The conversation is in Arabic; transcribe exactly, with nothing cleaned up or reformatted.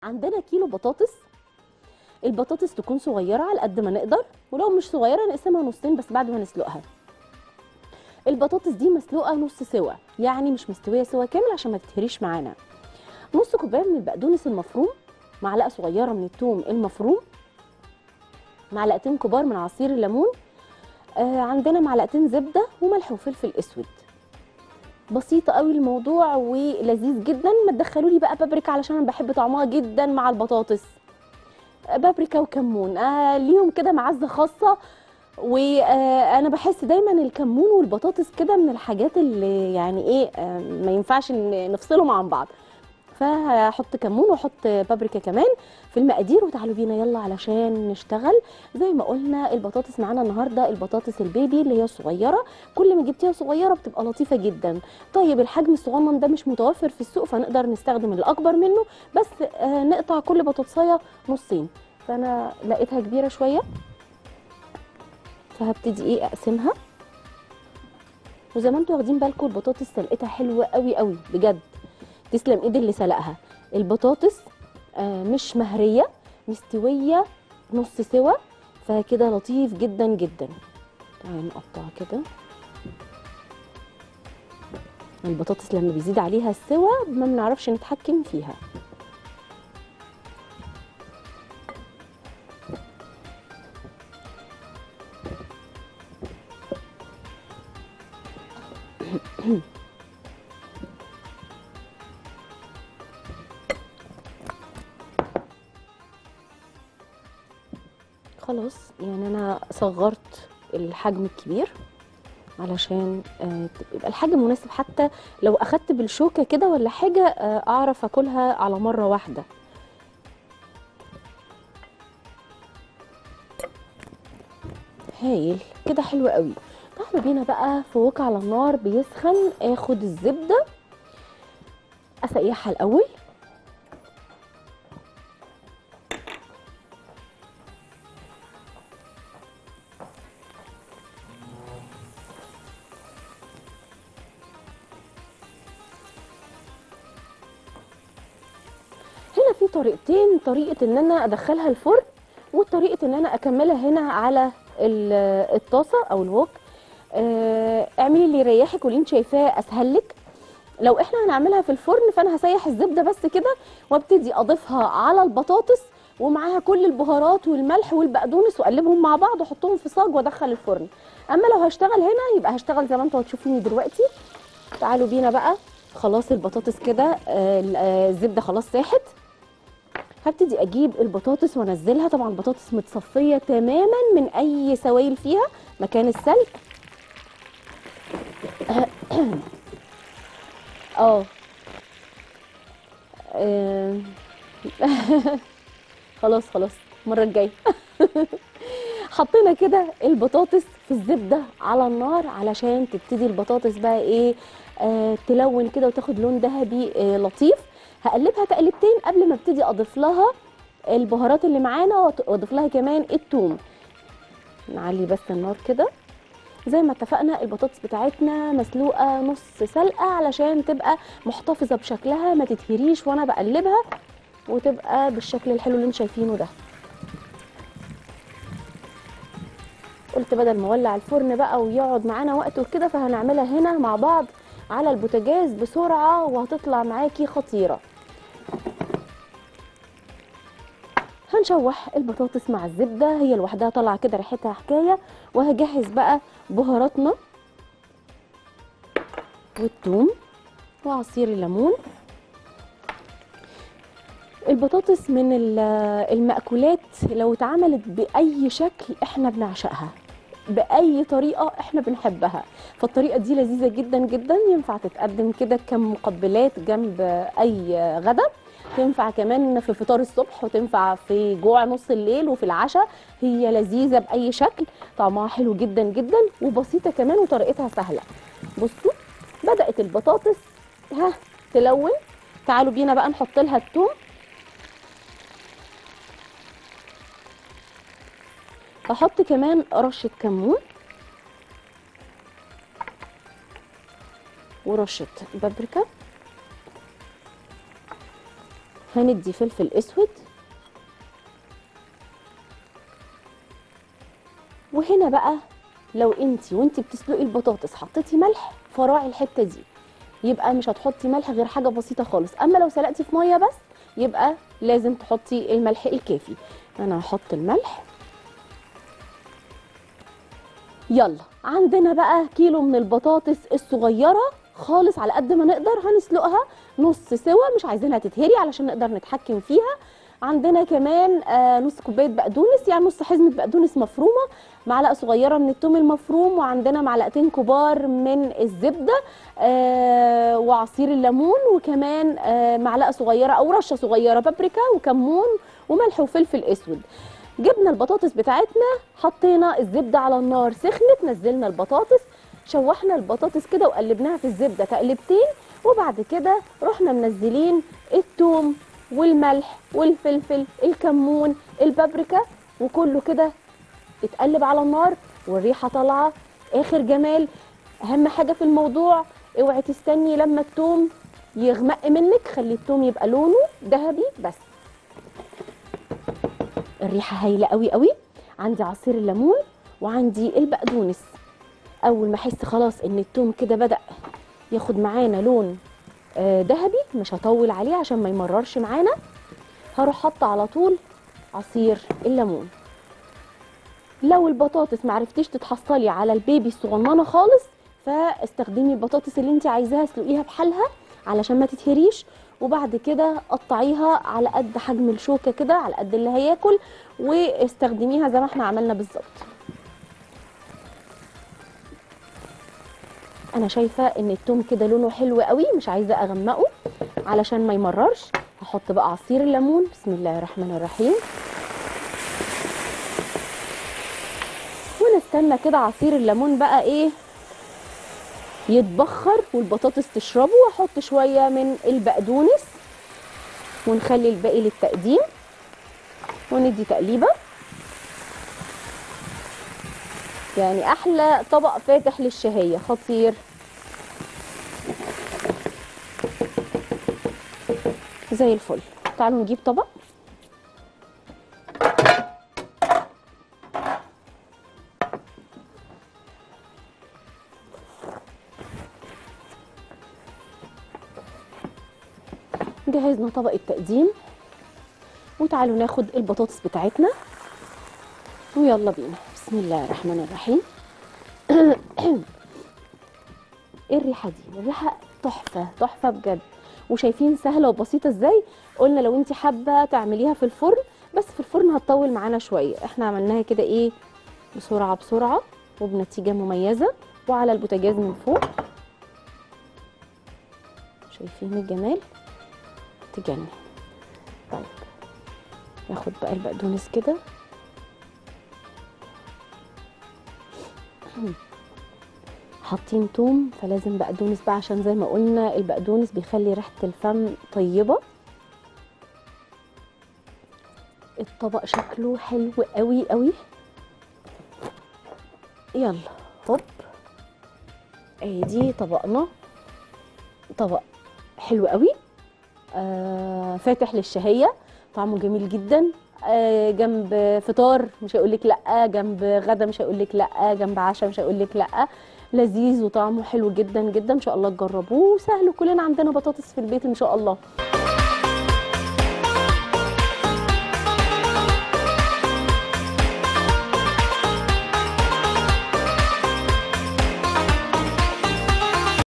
عندنا كيلو بطاطس. البطاطس تكون صغيره على قد ما نقدر، ولو مش صغيره نقسمها نصين بس بعد ما نسلقها. البطاطس دي مسلوقه نص سوا، يعني مش مستويه سوا كامل عشان ما تتهريش معانا. نص كوبايه من البقدونس المفروم، معلقه صغيره من الثوم المفروم، معلقتين كبار من عصير الليمون، آه عندنا معلقتين زبده وملح وفلفل اسود. بسيطه قوي الموضوع ولذيذ جدا. ما تدخلوا لي بقى بابريكا علشان انا بحب طعمها جدا مع البطاطس. بابريكا وكمون آه ليهم كده معزه خاصه، وانا بحس دايما الكمون والبطاطس كده من الحاجات اللي يعني ايه آه ما ينفعش نفصلهم عن بعض. فهحط كمون واحط بابريكا كمان في المقادير، وتعالوا بينا يلا علشان نشتغل. زي ما قلنا البطاطس معانا النهارده البطاطس البيبي اللي هي صغيره، كل ما جبتيها صغيره بتبقى لطيفه جدا. طيب الحجم الصغنن ده مش متوفر في السوق، فنقدر نستخدم الاكبر منه، بس آه نقطع كل بطاطسايه نصين. فانا لقيتها كبيره شويه، فهبتدي ايه اقسمها. وزي ما انتوا واخدين بالكم البطاطس سلقتها حلوه قوي قوي بجد، تسلم ايد اللي سلقها. البطاطس آه مش مهريه، مستويه نص سوا، فكده لطيف جدا جدا. تعالوا نقطع كده. البطاطس لما بيزيد عليها السوا ما بنعرفش نتحكم فيها. خلاص يعني انا صغرت الحجم الكبير علشان يبقى الحجم مناسب، حتى لو اخدت بالشوكه كده ولا حاجه اعرف اكلها على مره واحده. هايل كده، حلو قوي. تعالوا بينا بقى فوق على النار بيسخن، اخد الزبده اسيحها الاول. هنا في طريقتين، طريقه ان انا ادخلها الفرن وطريقه ان انا اكملها هنا على الطاسه او الوك. اعملي اللي يريحك واللي انت شايفاه اسهل لك. لو احنا هنعملها في الفرن فانا هسيح الزبده بس كده وابتدي اضيفها على البطاطس ومعاها كل البهارات والملح والبقدونس واقلبهم مع بعض واحطهم في صاج وادخل الفرن. اما لو هشتغل هنا يبقى هشتغل زي ما انتوا هتشوفوني دلوقتي. تعالوا بينا بقى. خلاص البطاطس كده الزبده خلاص ساحت. هبتدي اجيب البطاطس وانزلها. طبعا البطاطس متصفيه تماما من اي سوائل فيها مكان السلق. اه خلاص خلاص المره الجايه. حطينا كده البطاطس في الزبده على النار علشان تبتدي البطاطس بقى ايه آه تلون كده وتاخد لون ذهبي آه لطيف. هقلبها تقلبتين قبل ما ابتدي اضيف لها البهارات اللي معانا، واضيف لها كمان الثوم. نعلي بس النار كده. زي ما اتفقنا البطاطس بتاعتنا مسلوقه نص سلقه علشان تبقى محتفظه بشكلها، ما تتهريش وانا بقلبها، وتبقى بالشكل الحلو اللي انتم شايفينه ده. قلت بدل ما اولع الفرن بقى ويقعد معانا وقت وكده، فهنعملها هنا مع بعض على البوتاجاز بسرعه وهتطلع معاكي خطيره. هنشوح البطاطس مع الزبده، هي لوحدها طالعه كده ريحتها حكايه. وهجهز بقى بهاراتنا والثوم وعصير الليمون. البطاطس من المأكولات لو اتعملت بأي شكل احنا بنعشقها، بأي طريقة احنا بنحبها. فالطريقة دي لذيذة جدا جدا، ينفع تتقدم كده كمقبلات جنب أي غدا، تنفع كمان في فطار الصبح، وتنفع في جوع نص الليل وفي العشاء. هي لذيذة بأي شكل، طعمها حلو جدا جدا وبسيطة كمان وطريقتها سهلة. بصوا بدأت البطاطس ها تلون. تعالوا بينا بقى نحط لها الثوم. هحط كمان رشة كمون ورشة بابريكا هندي فلفل اسود، وهنا بقى لو انتي وانتي بتسلقي البطاطس حطيتي ملح فراعي الحته دي، يبقى مش هتحطي ملح غير حاجه بسيطه خالص. اما لو سلقتي في ميه بس يبقى لازم تحطي الملح الكافي. انا هحط الملح. يلا عندنا بقى كيلو من البطاطس الصغيره خالص على قد ما نقدر، هنسلقها نص سوا، مش عايزينها تتهري علشان نقدر نتحكم فيها. عندنا كمان آه نص كوبايه بقدونس، يعني نص حزمه بقدونس مفرومه، معلقه صغيره من الثوم المفروم، وعندنا معلقتين كبار من الزبده آه وعصير الليمون، وكمان آه معلقه صغيره او رشه صغيره بابريكا وكمون وملح وفلفل اسود. جبنا البطاطس بتاعتنا، حطينا الزبده على النار سخنت، نزلنا البطاطس، شوحنا البطاطس كده وقلبناها في الزبده تقلبتين، وبعد كده رحنا منزلين الثوم والملح والفلفل الكمون البابريكا، وكله كده اتقلب على النار والريحه طالعه اخر جمال. اهم حاجه في الموضوع اوعي تستني لما الثوم يغمق منك، خلي الثوم يبقى لونه ذهبي بس. الريحه هايله قوي قوي. عندي عصير الليمون وعندي البقدونس. اول ما احس خلاص ان الثوم كده بدأ ياخد معانا لون ذهبي، آه مش هطول عليه عشان ما يمررش معانا، هروح حاطه على طول عصير الليمون. لو البطاطس معرفتيش تتحصلي على البيبي الصغننه خالص، فاستخدمي البطاطس اللي انت عايزاها اسلقيها بحالها علشان ما تتهريش، وبعد كده قطعيها على قد حجم الشوكه كده، على قد اللي هياكل، واستخدميها زي ما احنا عملنا بالظبط. انا شايفه ان التوم كده لونه حلو قوي، مش عايزه اغمقه علشان ما يمررش. هحط بقى عصير الليمون، بسم الله الرحمن الرحيم، ونستنى كده عصير الليمون بقى ايه يتبخر والبطاطس تشربه، واحط شويه من البقدونس ونخلي الباقي للتقديم، وندي تقليبه. يعني احلى طبق فاتح للشهيه، خطير. زي الفل. تعالوا نجيب طبق. جهزنا طبق التقديم، وتعالوا ناخد البطاطس بتاعتنا ويلا بينا. بسم الله الرحمن الرحيم. ايه الريحه دي؟ الريحه تحفه تحفه بجد، وشايفين سهله وبسيطه ازاي. قلنا لو انت حابه تعمليها في الفرن، بس في الفرن هتطول معانا شويه، احنا عملناها كده ايه بسرعه بسرعه وبنتيجه مميزه، وعلى البوتاجاز من فوق. شايفين الجمال؟ تجنن. طيب ناخد بقى البقدونس كده. حاطين توم فلازم بقدونس بقى، عشان زي ما قلنا البقدونس بيخلي ريحة الفم طيبة. الطبق شكله حلو قوي قوي. يلا هوب، ادي طبقنا. طبق حلو قوي، آه فاتح للشهية، طعمه جميل جدا. آه جنب فطار مش هيقولك لا، جنب غدا مش هيقولك لا، جنب عشاء مش هيقولك لا. لذيذ وطعمه حلو جدا جدا، ان شاء الله تجربوه. سهل، كلنا عندنا بطاطس في البيت ان شاء الله.